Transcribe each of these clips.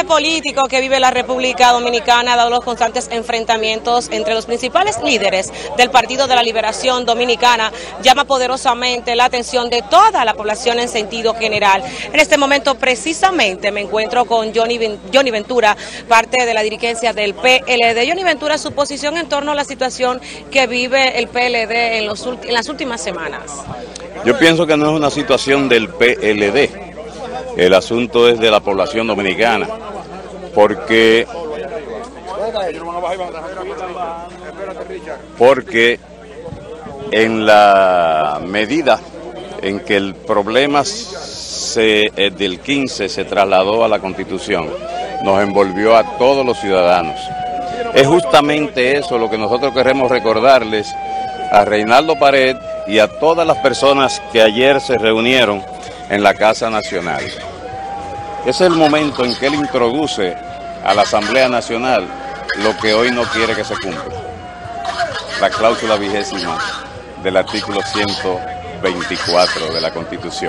político que vive la República Dominicana ha dado los constantes enfrentamientos entre los principales líderes del Partido de la Liberación Dominicana llama poderosamente la atención de toda la población en sentido general. En este momento precisamente me encuentro con Johnny Ventura, parte de la dirigencia del PLD. Johnny Ventura, su posición en torno a la situación que vive el PLD en las últimas semanas. Yo pienso que no es una situación del PLD, el asunto es de la población dominicana, porque en la medida en que el problema del 15 se trasladó a la Constitución, nos envolvió a todos los ciudadanos. Es justamente eso lo que nosotros queremos recordarles a Reinaldo Pared y a todas las personas que ayer se reunieron en la Casa Nacional. Es el momento en que él introduce a la Asamblea Nacional lo que hoy no quiere que se cumpla, la cláusula 20ª del artículo 124 de la Constitución.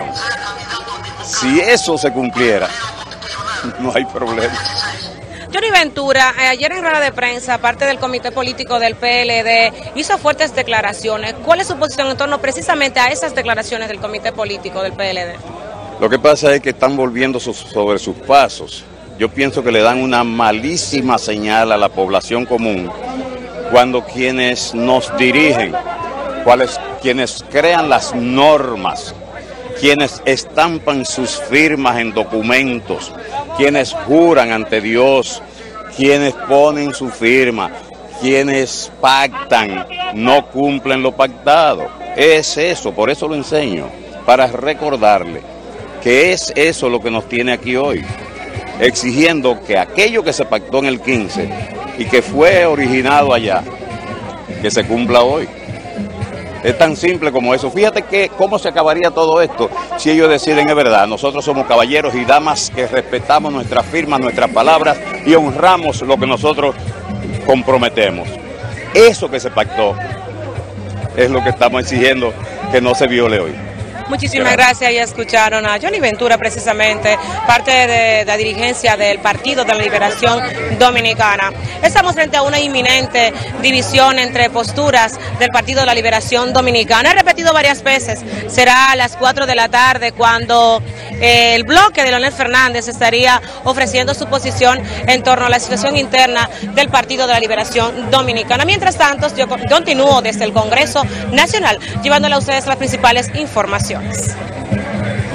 Si eso se cumpliera, no hay problema. Johnny Ventura, ayer en rueda de prensa, parte del comité político del PLD, hizo fuertes declaraciones. ¿Cuál es su posición en torno precisamente a esas declaraciones del comité político del PLD? Lo que pasa es que están volviendo sobre sus pasos. Yo pienso que le dan una malísima señal a la población común cuando quienes nos dirigen, quienes crean las normas, quienes estampan sus firmas en documentos, quienes juran ante Dios, quienes ponen su firma, quienes pactan, no cumplen lo pactado. Es eso, por eso lo enseño, para recordarle que es eso lo que nos tiene aquí hoy, exigiendo que aquello que se pactó en el 15 y que fue originado allá, que se cumpla hoy. Es tan simple como eso. Fíjate que cómo se acabaría todo esto si ellos deciden, es verdad, nosotros somos caballeros y damas que respetamos nuestras firmas, nuestras palabras y honramos lo que nosotros comprometemos. Eso que se pactó es lo que estamos exigiendo que no se viole hoy. Muchísimas gracias. Ya escucharon a Johnny Ventura, precisamente parte de la dirigencia del Partido de la Liberación Dominicana. Estamos frente a una inminente división entre posturas del Partido de la Liberación Dominicana. He repetido varias veces, será a las 4 de la tarde cuando el bloque de Leonel Fernández estaría ofreciendo su posición en torno a la situación interna del Partido de la Liberación Dominicana. Mientras tanto, yo continúo desde el Congreso Nacional llevándole a ustedes las principales informaciones.